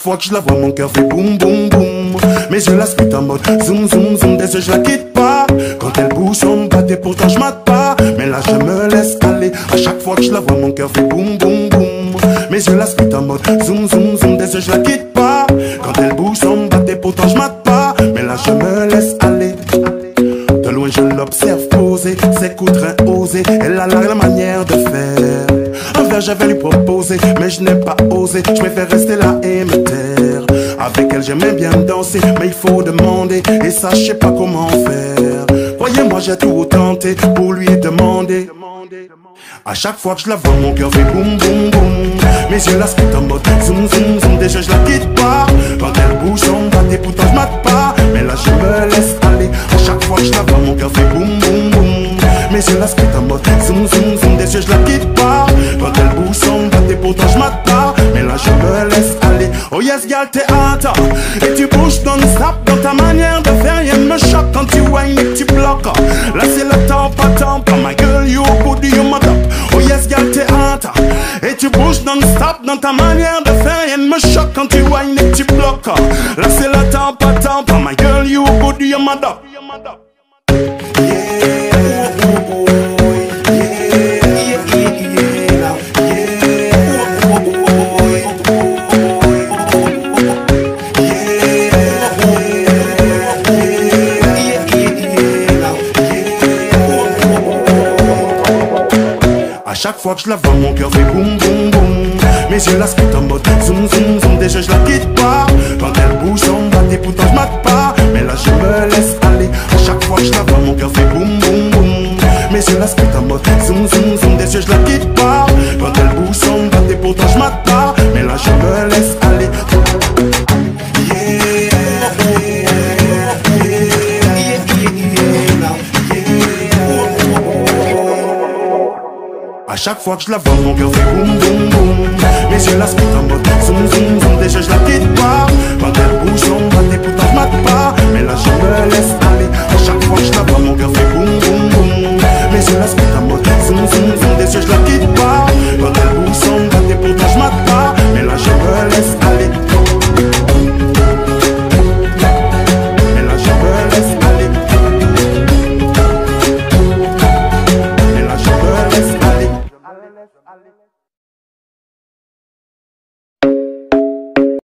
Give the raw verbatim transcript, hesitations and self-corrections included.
fois que je la vois, mon cœur fait boum boum boum. Mes yeux la scrutent en mode zoom zoom zoom. Des yeux je la quitte pas. Quand elle bouge on me bat et pourtant je mate pas. Mais là je me laisse aller. À chaque fois que je la vois, mon cœur fait boum boum boum. Mes yeux la scrutent en mode zoom zoom zoom. Des yeux je la quitte pas. Quand elle bouge on me bat et pourtant je mate pas. Mais là je me laisse aller. De loin je l'observe poser, ses coups de rein osés. Elle a la manière de faire. Un verre j'avais lui proposé, mais je n'ai pas osé. Je préfère rester là et me taire. Avec elle j'aimais bien danser, mais il faut demander. Et ça je sais pas comment faire. Croyez-moi j'ai tout tenté pour lui demander. À chaque fois que je la vois, mon cœur fait boum boum boum. Mes yeux la scrutent en mode zoom zoom zoom. Déjà je la quitte pas. Quand elle bouge on me bat et pourtant je mate pas. Mais là je me laisse aller. À chaque fois que je la vois, mon cœur fait boum boum boum. Mes yeux la scrutent en mode zoom zoom zoom. Des yeux je la quitte pas. Quand elle bouge on me bat et pourtant je mate pas. Mais là je me laisse aller. Oh yes girl t'es hâte. Et tu bouges non-stop dans ta manière de faire. Rien me choque quand tu whines et tu bloques. Là c'est le temps pas temps. Pas ma gueule you good you my top. Oh yes girl t'es hâte. Et tu bouges non-stop dans ta manière de faire. Rien me choque quand tu whines et tu bloques. Là c'est le temps pas temps. Pas ma gueule you good you my top. À chaque fois que je la vois, mon cœur fait boum boum boum. Mes yeux la scrutent en mode zoom zoom zoom. Déjà je la quitte pas. Quand elle bouge on me bat et pourtant je mate pas. Mais là je me laisse aller. À chaque fois que je la vois, mon cœur fait boum boum boum. Mes yeux la scrutent en mode zoom zoom zoom. Des yeux je la quitte pas. Quand elle bouge on me bat et pourtant je mate pas. Mais là je me laisse aller. À chaque fois que je la vois, mon cœur fait boum boum boum. Mes yeux la scrutent en mode zoom zoom zoom. Déjà je la quitte pas. Quand elle bouge on